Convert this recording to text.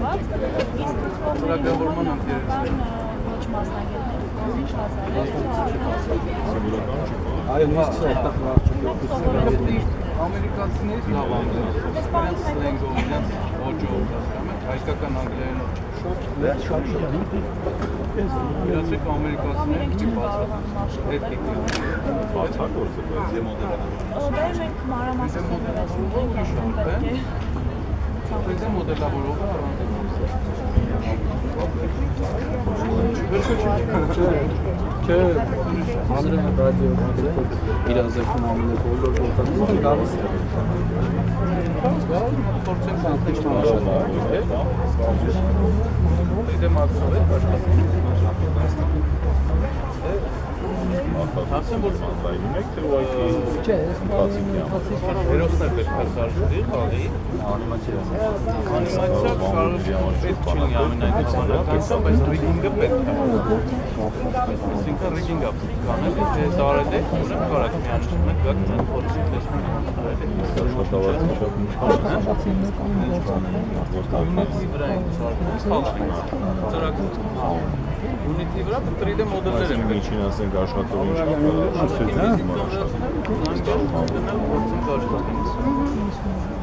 կազմված, իսկ Ծրագրավորման ընկերություն ոչ մասնագետներ, ինչ Այո, նույնիսկ ամերիկացիներից լավ անգլերեն, իրենց սլենգով, իրենց ոճով, հայկական անգլերենով իրացեք ամերիկացիները քիչ բացատրություն, էթիկ Բացակորձը բայց մոդելը Դա մենք մանրամասնություններով Դե մոդելավորողը Չէ, հանրային ռադիո իրազեկում ամենը բոլոր գործընթացները գալիս է։ փորձենք դե մաքսով է աշխատում։ Ասեմ որ Այն եք թե ուղղակի Չէ, հերոսներ պետք է կարժի խաղի անիմացիա։ անիմացիա կարող պետք չի լինի ամենայնության, բայց ռիգինգը պետք է։ Այսինքն ռիգինգը կանել է, թե տարել է, ուրեմն կարակ միանշում եք, գաք մենք փորձի տեսնում ենք տարել է։ աշխատավարձը շատ Unity վրա ենք սարքում, խաղային ծրագրություն։ Unity վրա 3D մոդելներ են պետք։ Ինչին ասենք աշխատողին շատ Անգամ փորձենք աշխատել։